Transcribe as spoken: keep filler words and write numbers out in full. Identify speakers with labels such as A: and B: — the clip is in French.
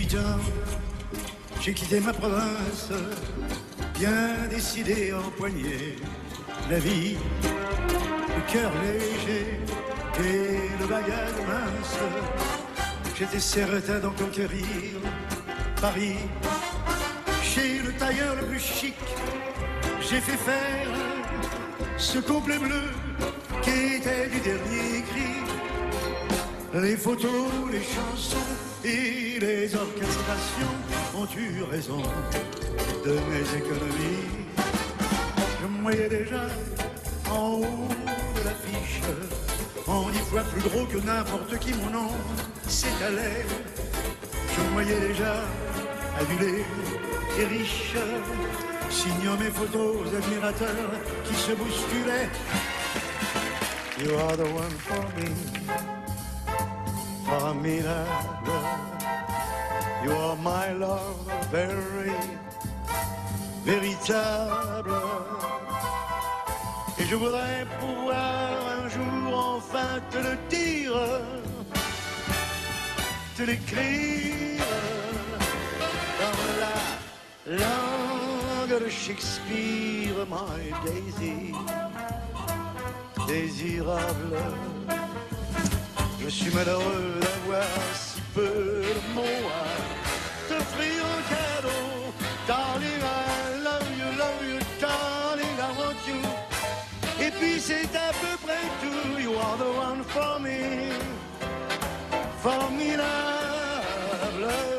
A: dix-huit ans, j'ai quitté ma province, bien décidé à empoigner la vie, le cœur léger et le bagage mince. J'étais certain d'en conquérir Paris. Chez le tailleur le plus chic, j'ai fait faire ce complet bleu qui était du dernier cri. Les photos, les chansons et les orchestrations ont eu raison de mes économies. Je me voyais déjà en haut de l'affiche, en dix fois plus gros que n'importe qui, mon nom s'étalait. Je me voyais déjà adulé et riche, signant mes photos aux admirateurs qui se bousculaient. You are the one for me, formidable. You are my love, very véritable. Et je voudrais pouvoir un jour enfin te le dire, te l'écrire dans la langue de Shakespeare, my Daisy, désirable. Je suis malheureux d'avoir si peu de mots à t'offrir en cadeau. Darling, I love you, love you, darling, I want you. Et puis c'est à peu près tout. You are the one for me, formidable.